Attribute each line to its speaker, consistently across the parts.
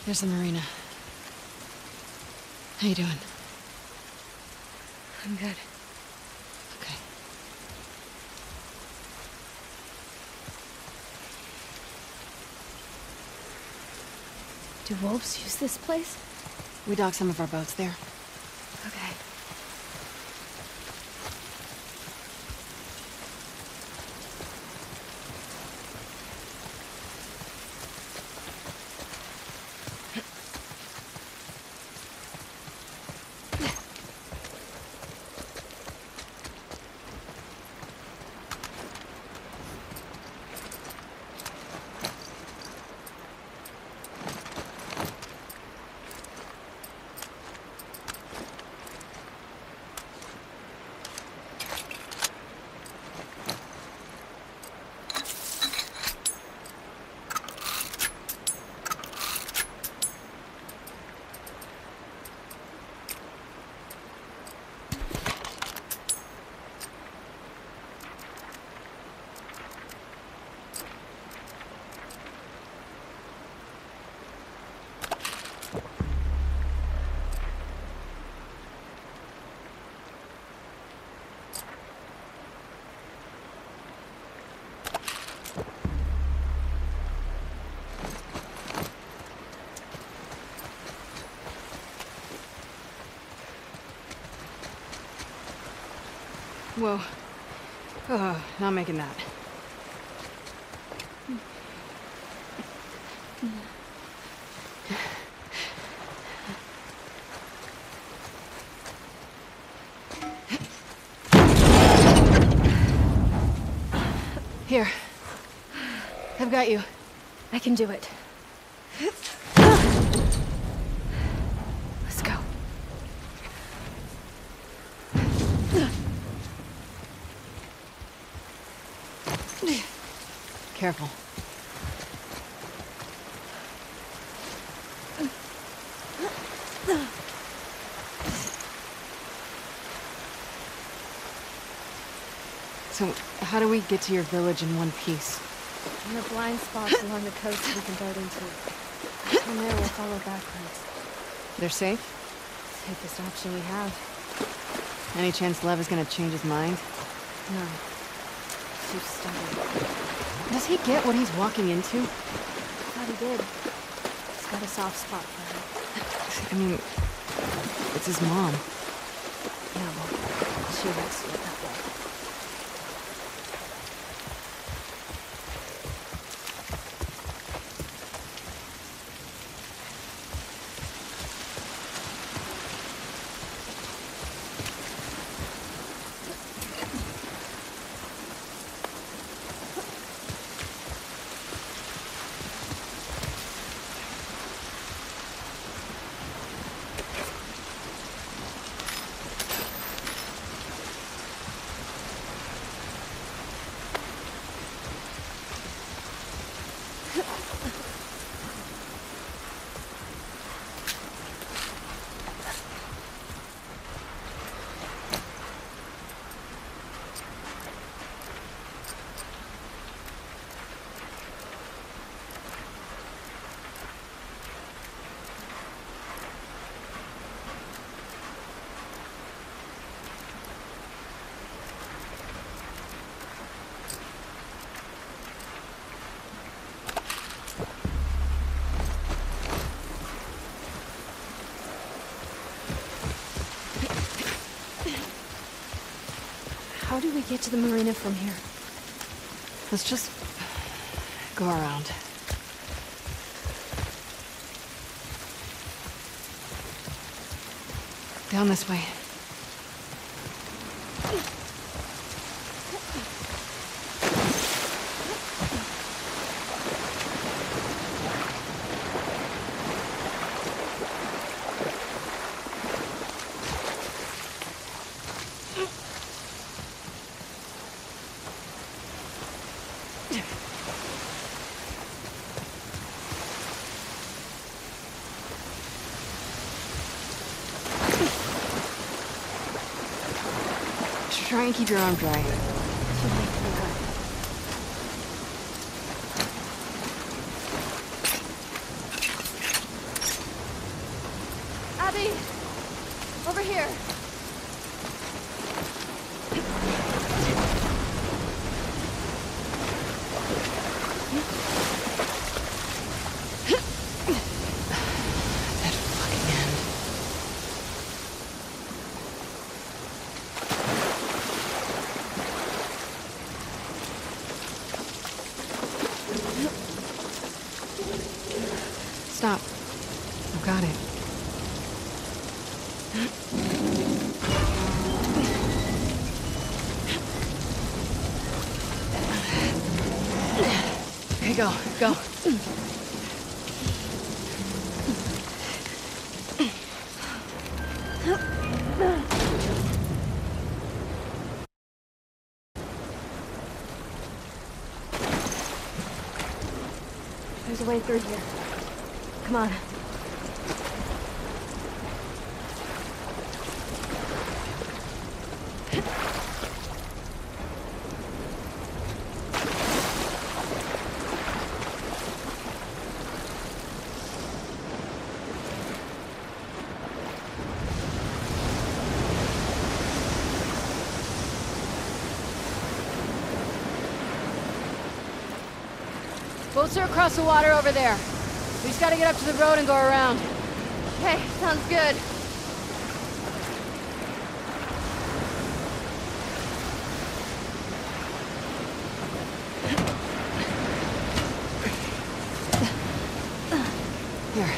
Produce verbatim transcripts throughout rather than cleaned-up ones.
Speaker 1: There's the marina. How you doing?
Speaker 2: I'm good.
Speaker 1: Okay.
Speaker 2: Do wolves use this place?
Speaker 1: We dock some of our boats there.
Speaker 2: Okay.
Speaker 1: Whoa. Oh, not making that. Here. I've got you.
Speaker 2: I can do it. Let's go.
Speaker 1: Careful. So, how do we get to your village in one piece?
Speaker 2: There are blind spots along the coast we can boat into. From there, we'll follow backwards.
Speaker 1: They're safe?
Speaker 2: Safest option we have.
Speaker 1: Any chance Lev is gonna change his mind?
Speaker 2: No. Too stubborn.
Speaker 1: Does he get what he's walking into?
Speaker 2: Thought he did. He's got a soft spot for her.
Speaker 1: I mean, it's his mom.
Speaker 2: No, she has to it that way. How do we get to the marina from here?
Speaker 1: Let's just go around. Down this way. Try and keep your arm dry. stop. I've got it. Okay, go, go.
Speaker 2: There's a way through here. Come on.
Speaker 1: Boats are across the water over there. We just gotta get up to the road and go around.
Speaker 2: Okay, sounds good.
Speaker 1: Here.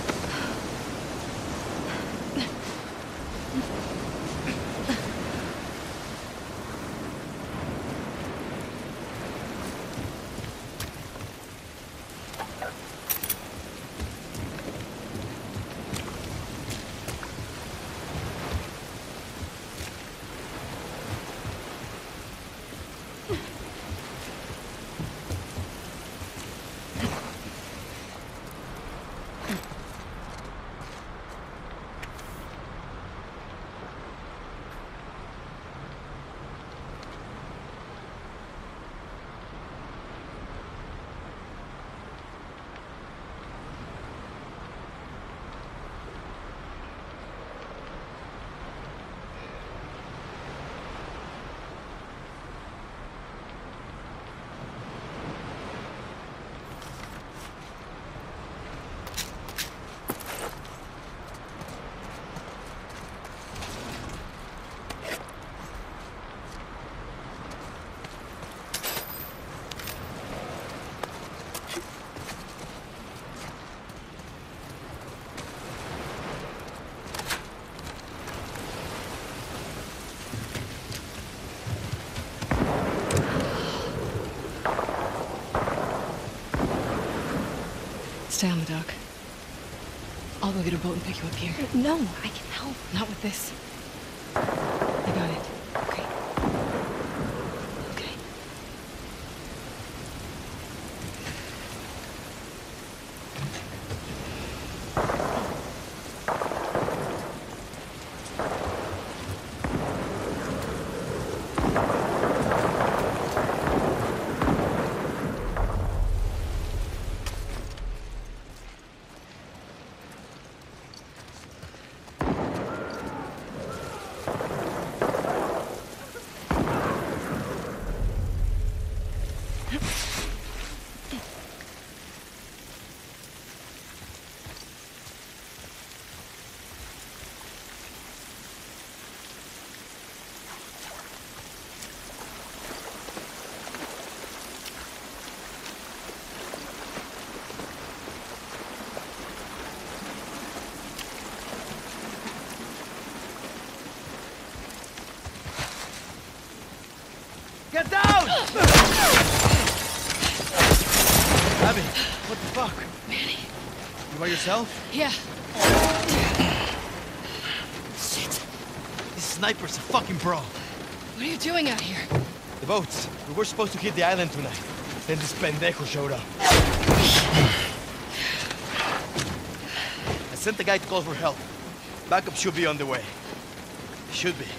Speaker 1: Stay on the dock. I'll go get a boat and pick you up here.
Speaker 2: No, I can help.
Speaker 1: Not with this. I got it. Okay. Okay.
Speaker 3: Get down! Abby, what the fuck?
Speaker 1: Manny.
Speaker 3: You by yourself?
Speaker 1: Yeah.
Speaker 3: Shit. This sniper's a fucking pro.
Speaker 1: What are you doing out here?
Speaker 3: The boats. We were supposed to hit the island tonight. Then this pendejo showed up. I sent the guy to call for help. Backup should be on the way. Should be.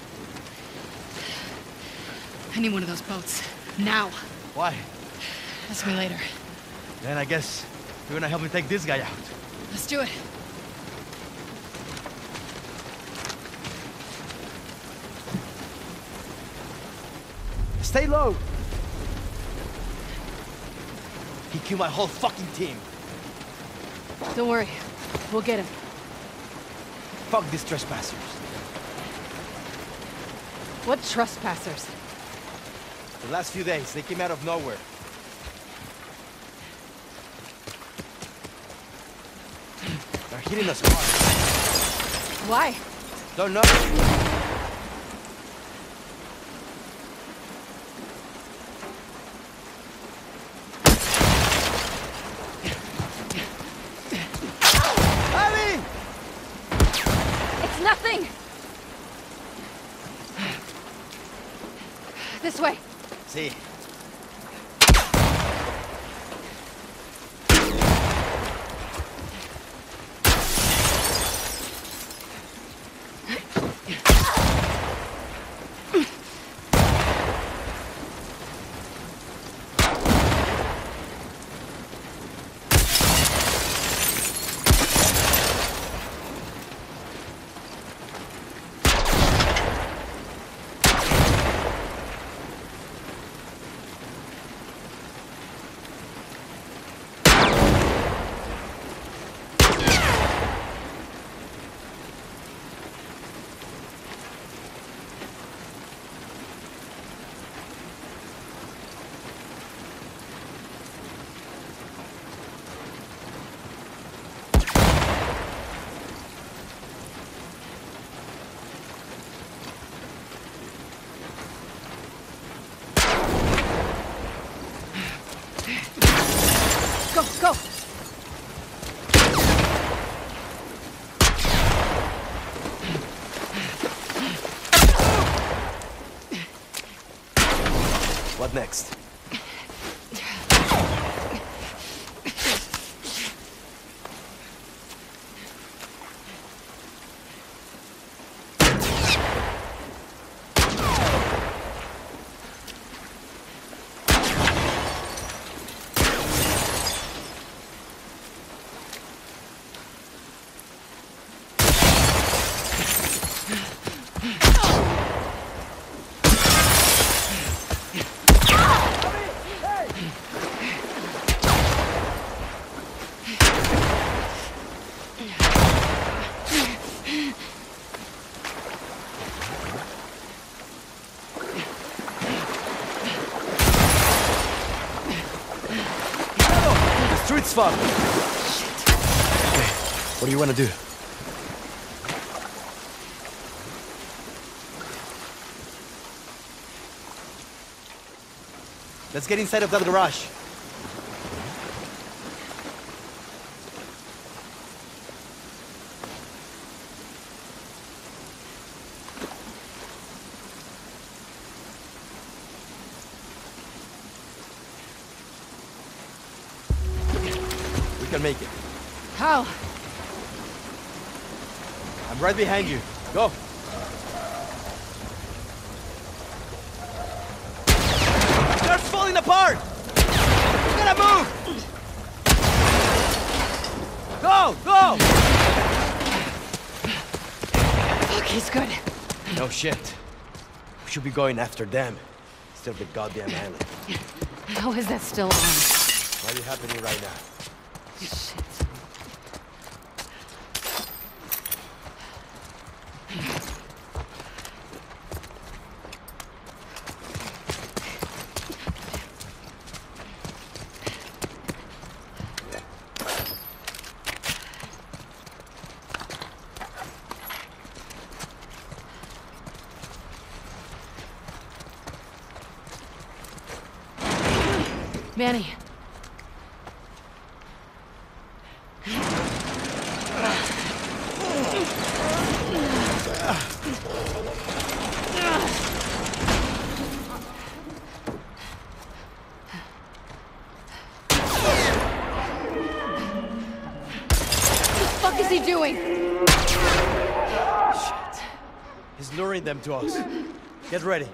Speaker 1: I need one of those boats. Now.
Speaker 3: Why?
Speaker 1: Ask me later.
Speaker 3: Then I guess you're gonna help me take this guy out.
Speaker 1: Let's do it.
Speaker 3: Stay low! He killed my whole fucking team.
Speaker 1: Don't worry. We'll get him.
Speaker 3: Fuck these trespassers.
Speaker 1: What trespassers?
Speaker 3: The last few days, they came out of nowhere. hitting us hard.
Speaker 2: Why?
Speaker 3: Don't know. Abby!
Speaker 2: It's nothing! This way.
Speaker 3: See.
Speaker 2: Go, go!
Speaker 3: What next? Street's fun. Shit. Okay, what do you want to do? Let's get inside of that garage. We can make it.
Speaker 1: How?
Speaker 3: I'm right behind you. Go. They're falling apart! We gotta move! Go! Go!
Speaker 1: Fuck, he's good.
Speaker 3: No shit. We should be going after them. Still the goddamn island.
Speaker 1: How is that still on?
Speaker 3: Why are you happening right now?
Speaker 1: Shit. Manny. What the fuck is he doing?
Speaker 3: Shit. He's luring them to us. Get ready.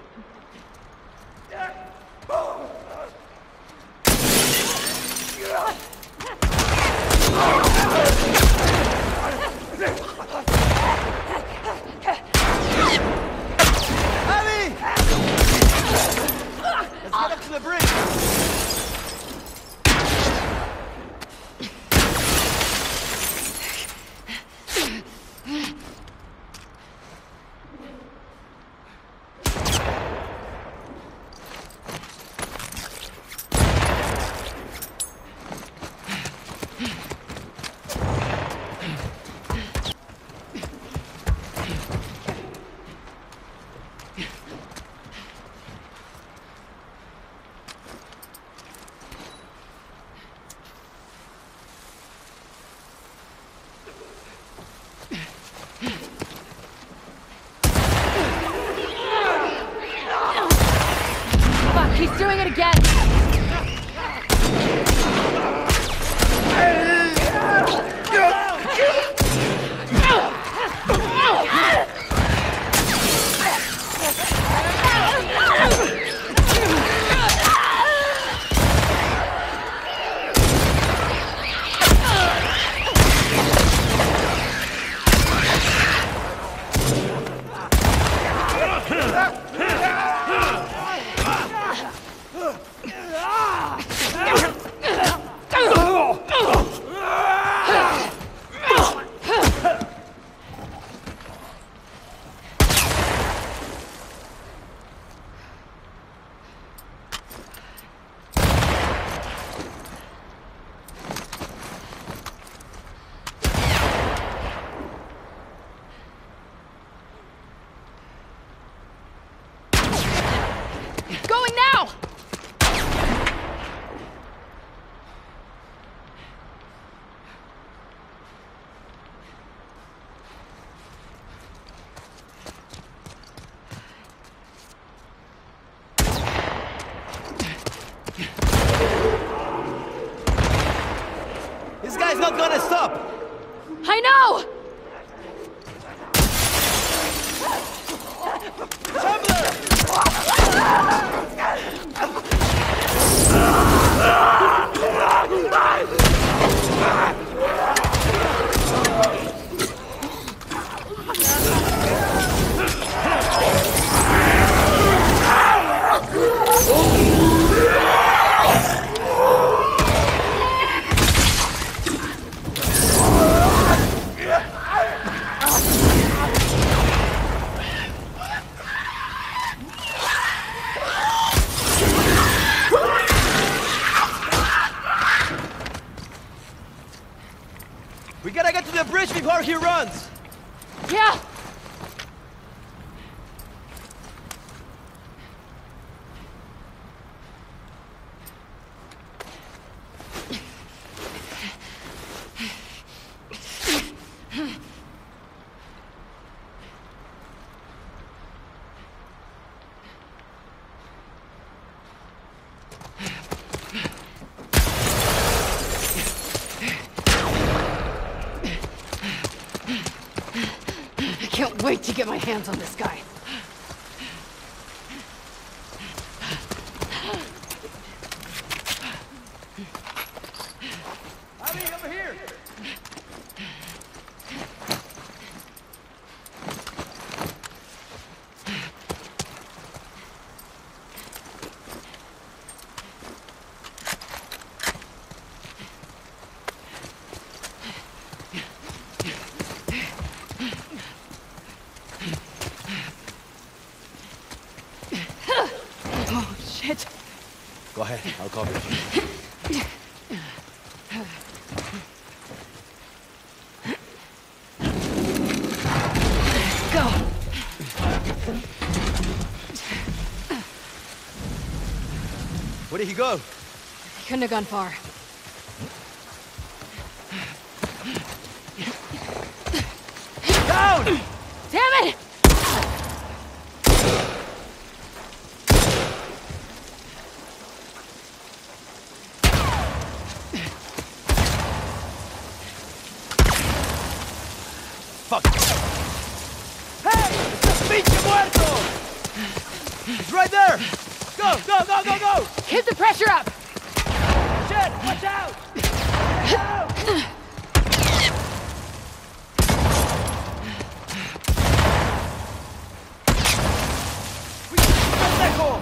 Speaker 3: Abby! Let's get up to the bridge.
Speaker 2: doing it again!
Speaker 1: Going now!
Speaker 3: This guy's not gonna stop!
Speaker 2: I know!
Speaker 3: We gotta get to the bridge before he runs!
Speaker 2: Yeah!
Speaker 1: I can't wait to get my hands on this guy.
Speaker 3: Abby, over here!
Speaker 1: Oh, shit.
Speaker 3: Go ahead, I'll cover you.
Speaker 1: Go.
Speaker 3: Where did he go?
Speaker 1: He couldn't have gone far.
Speaker 3: Down!
Speaker 2: Damn it!
Speaker 3: Fuck! Hey! ¡Estás pinche muerto! It's right there! Go, go, go, go, go!
Speaker 2: Keep the pressure up!
Speaker 3: Shit! Watch out! Watch out! ¡Pendejo!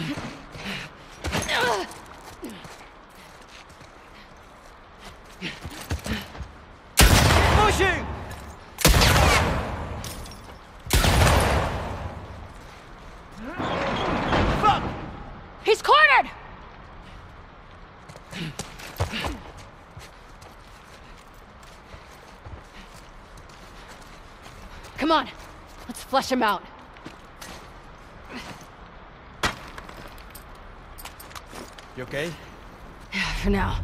Speaker 3: Pushing! Fuck!
Speaker 2: He's cornered! Come on, let's flush him out.
Speaker 3: You okay?
Speaker 1: Yeah, for now.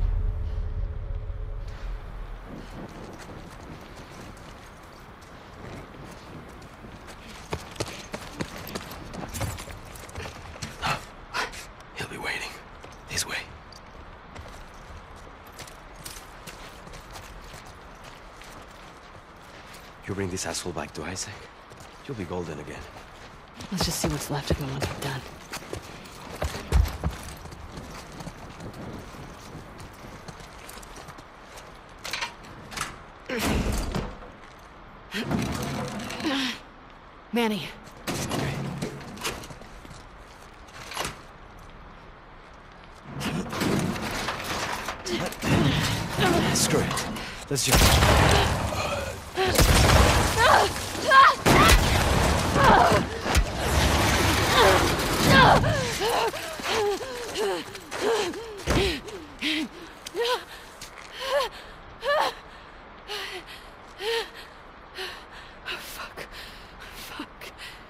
Speaker 4: He'll be waiting. This way. You bring this asshole back to Isaac, you'll be golden again.
Speaker 1: Let's just see what's left of him once we're done. Manny.
Speaker 4: Screw it. Let's jump.
Speaker 1: Fuck. Fuck.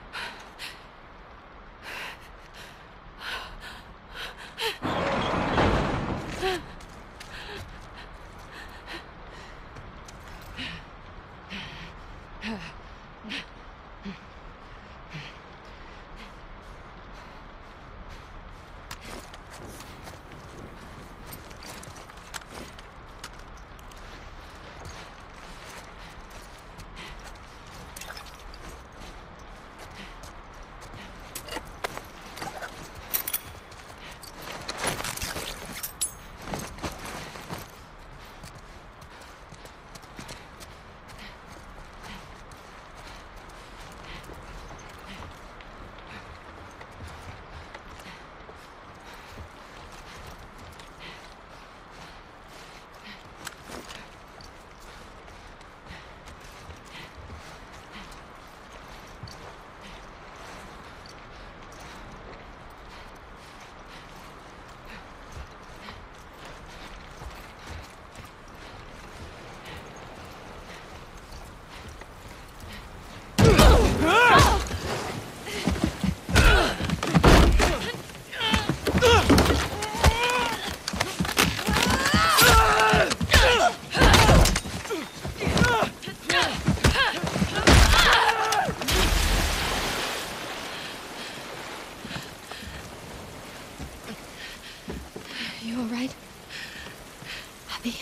Speaker 2: You all right? Abby?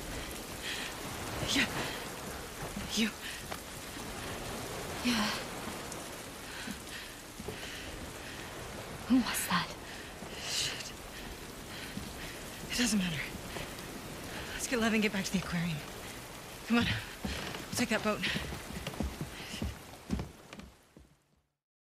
Speaker 1: Yeah. You.
Speaker 2: Yeah. Who was that?
Speaker 1: Shit. It doesn't matter. Let's get Lev and get back to the aquarium. Come on. We'll take that boat.